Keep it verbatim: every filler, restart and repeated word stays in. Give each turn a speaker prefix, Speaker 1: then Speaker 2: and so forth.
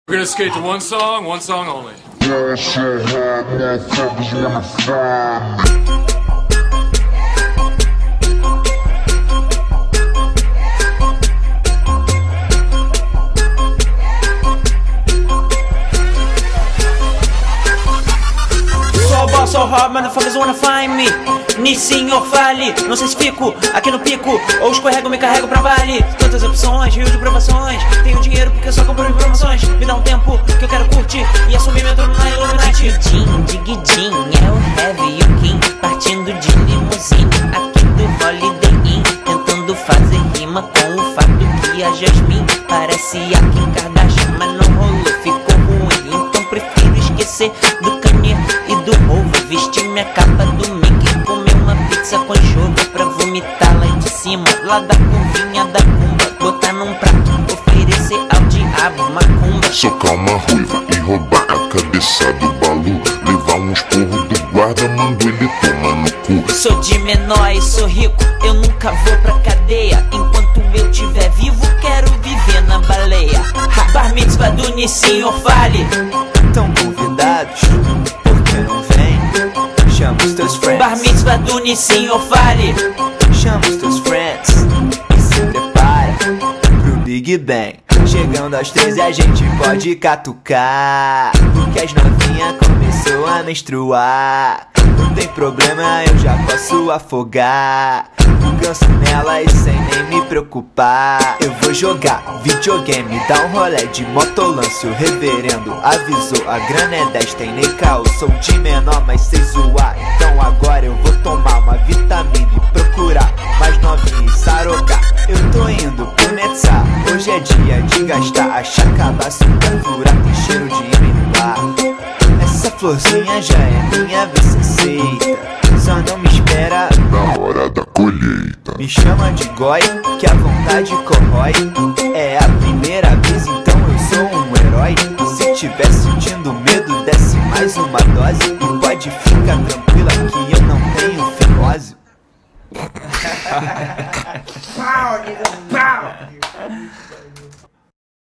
Speaker 1: We're gonna skate to one song, one song only.
Speaker 2: So hard, motherfuckers wanna find me. Nissinho, fale, não sei se fico aqui no pico ou escorrego, me carrego pra vale. Tantas opções, rio de provações. Tenho dinheiro porque eu só compro informações. Me dá um tempo que eu quero curtir e assumir meu trono na Illuminati. Digidinho, digidinho, é o heavy e o king, partindo de limusine aqui do Holiday Inn, tentando fazer rima com o fato que a Jasmine parece a Kim Kardashian, mas não rolou, ficou ruim. Então prefiro esquecer do Kanye e do Ovo, vestir minha capa do Mickey, comer uma pizza com anchova pra vomitar lá de cima, lá da curvinha da cumba, botar num prato, oferecer ao diabo macumba,
Speaker 3: socar uma ruiva e roubar a cabeça do Balu, levar um esporro do guarda, mando ele tomar no cu.
Speaker 2: Sou de menor e sou rico, eu nunca vou pra cadeia, enquanto eu tiver vivo quero viver na baleia. Bar mitzvah do Nissinho, fale.
Speaker 4: Tão convidados, por que não vem? Chama os teus friends.
Speaker 2: Bar mitzvah do Nissinho, fale.
Speaker 4: Chama os teus friends e se prepara pro Big Bang. Chegando aos treze a gente pode catucar, porque as novinhas começou a menstruar. Não tem problema, eu já posso afogar o ganso nela e sem nem me preocupar. Eu vou jogar videogame, dar um rolê de motolance. O reverendo avisou, a grana é dez, tem nem caô. Sou de menor, mas sei zoar, então agora eu vou tomar uma vitamina e procurar mais novinha e sarocar. Eu tô indo pro Netzar, hoje é dia de gastar. Achar cabaço perfura, tem cheiro de ímã no ar. Essa florzinha já é minha, vê se aceita, só não me espera
Speaker 3: na hora da colheita.
Speaker 4: Me chama de goi, que a vontade corrói. É a primeira vez, então eu sou um herói. Se tiver sentindo medo, desce mais uma dose e pode ficar tranquilo.